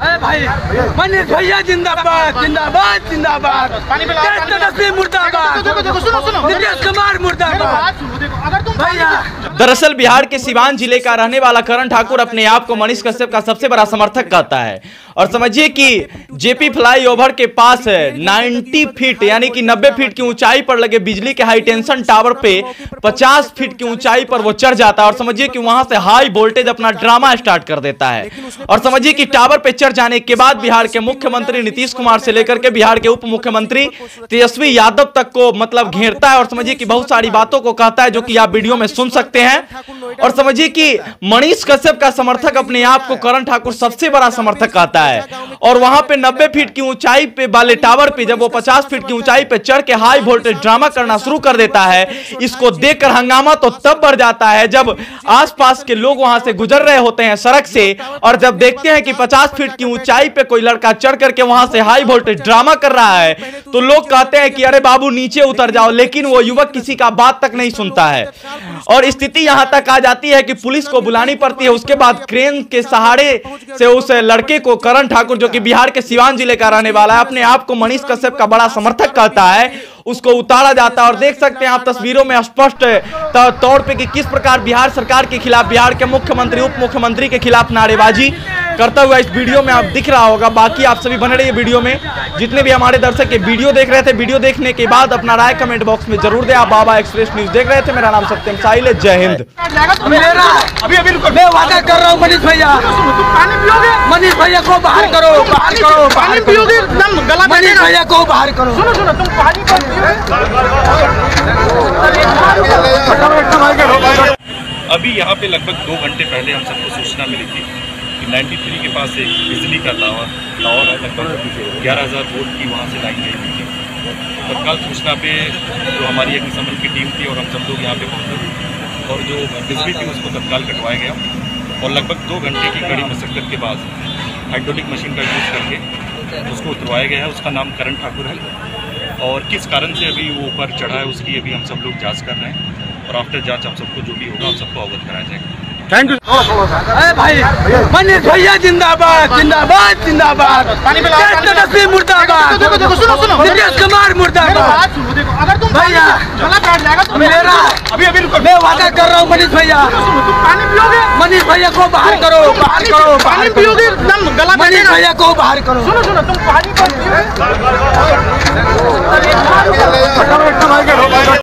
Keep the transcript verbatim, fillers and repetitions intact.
अरे भाई मनीष भैया जिंदाबाद जिंदाबाद जिंदाबाद, तेजस्वी मुर्दाबाद, नीतीश कुमार मुर्दाबाद। भैया दरअसल बिहार के सिवान जिले का रहने वाला करण ठाकुर अपने आप को मनीष कश्यप का सबसे बड़ा समर्थक कहता है और समझिए कि जेपी फ्लाईओवर के पास नब्बे फीट यानी कि नब्बे फीट की ऊंचाई पर लगे बिजली के हाई टेंशन टावर पे पचास फीट की ऊंचाई पर वो चढ़ जाता है और समझिए कि वहां से हाई वोल्टेज अपना ड्रामा स्टार्ट कर देता है। और समझिए कि टावर पे चढ़ जाने के बाद बिहार के मुख्यमंत्री नीतीश कुमार से लेकर के बिहार के उप मुख्यमंत्री तेजस्वी यादव तक को मतलब घेरता है और समझिए कि बहुत सारी बातों को कहता है जो कि आप वीडियो में सुन सकते हैं। और समझिए कि मनीष कश्यप का समर्थक अपने आप को करण ठाकुर सबसे बड़ा समर्थक कहता है और वहां पे नब्बे फीट की ऊंचाई पे वाले टावर पे जब वो पचास फीट की ऊंचाई पे चढ़ के हाई वोल्टेज ड्रामा करना शुरू कर देता है, इसको देखकर हंगामा तो तब बढ़ जाता है जब आसपास के लोग वहां से गुजर रहे होते हैं सड़क से और जब देखते हैं कि पचास फीट की ऊंचाई पे कोई लड़का चढ़ करके वहां से हाई वोल्टेज ड्रामा कर रहा है तो लोग कहते हैं कि अरे बाबू नीचे उतर जाओ, लेकिन वो युवक किसी का बात तक नहीं सुनता है और स्थिति यहां तक आ जाती है कि पुलिस को बुलानी पड़ती है। उसके बाद क्रेन के सहारे से उस लड़के को करण ठाकुर जो कि बिहार के सिवान जिले का रहने वाला है, अपने आप को मनीष कश्यप का बड़ा समर्थक कहता है, उसको उतारा जाता है। और देख सकते हैं आप तस्वीरों में स्पष्ट तौर पे कि किस प्रकार बिहार सरकार के खिलाफ, बिहार के मुख्यमंत्री उप मुख्यमंत्री के खिलाफ नारेबाजी करता हुआ इस वीडियो में आप दिख रहा होगा। बाकी आप सभी बने रहिए वीडियो में, जितने भी हमारे दर्शक ये वीडियो देख रहे थे, वीडियो देखने के बाद अपना राय कमेंट बॉक्स में जरूर दे। आप बाबा एक्सप्रेस न्यूज देख रहे थे, मेरा नाम सत्यम साहिल है। जय हिंद। अभी अभी मैं वादा कर रहा हूँ मनीष भैया, मनीष भैया को बाहर करो, बाहर करो, पानी पियोगे मनीष भैया को बाहर करो। सुनो सुनो तुम पानी अभी यहाँ पे लगभग दो घंटे पहले हम सबको सूचना मिली थी कि तिरानवे के पास एक बिजली का टावर टावर है, लगभग ग्यारह हज़ार वोल्ट की वहाँ से लाइन गई थी। तत्काल सूचना पे जो हमारी अग्निशमन की टीम थी और हम सब लोग यहाँ पे पहुँचे और जो बिजली थी उसको तत्काल कटवाया गया और लगभग दो घंटे की कड़ी मशक्कत के बाद हाइड्रोलिक मशीन का यूज़ करके उसको उतरवाया गया है। उसका नाम करण ठाकुर है और किस कारण से अभी वो ऊपर चढ़ा है उसकी अभी हम सब लोग जांच कर रहे हैं और आफ्टर जांच हम सबको जो भी होगा हम सबको अवगत कराया जाएगा। Thank you. अरे भाई मनीष भैया जिंदाबाद जिंदाबाद जिंदाबाद, तेजस्वी मुर्दाबाद, नीतीश कुमार मुर्दाबाद। भैया मेरा अभी अभी मैं वादा कर रहा हूँ मनीष भैया, पानी पियोगे मनीष भैया को बाहर करो, बाहर करो, पानी पियोगे मनीष भैया को बाहर करो। सुनो सुनो तुम पानी